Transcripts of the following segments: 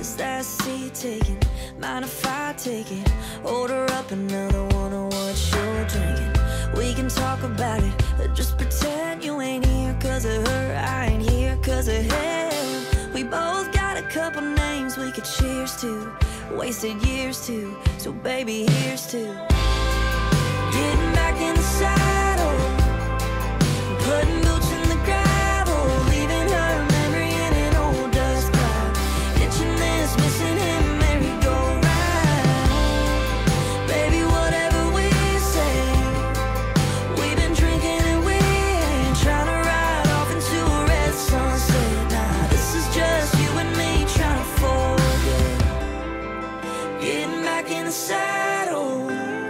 Is that seat taken? Mind if I take it? Order up another one of what you're drinking. We can talk about it, but just pretend you ain't here. Cause of her, I ain't here cause of him. We both got a couple names we could cheers to, wasted years to, so baby here's to getting back in the saddle, putting boots in the gravel, leaving her memory in an old dust cloud, ditching this, missing him, merry-go-round. Baby, whatever we say, we've been drinking and we ain't trying to ride off into a red sunset. Nah, this is just you and me trying to forget, getting back in the saddle.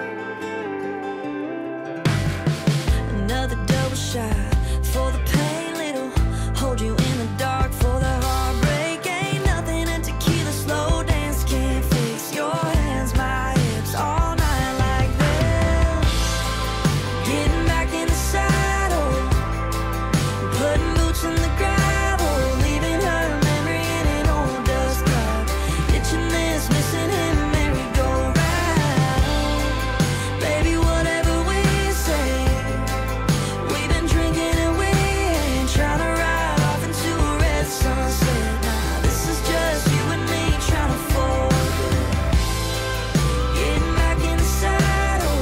Another double shot for the pain, little hold you in the dark for the heartbreak. Ain't nothing a tequila slow dance can't fix. Your hands, my hips, all night like this. Getting back in the saddle, putting boots in the gravel, leaving her memory in an old dust cloud, ditching this, missing him, merry-go-round. Baby, whatever we say, we've been drinking and we ain't trying to ride off into a red sunset. Nah, this is just you and me trying to forget, getting back in the saddle.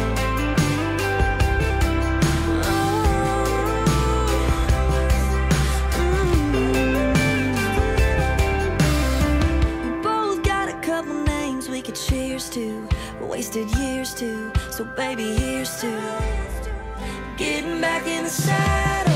We both got a couple names we could cheers to, wasted years to, so baby here's to getting back in the saddle.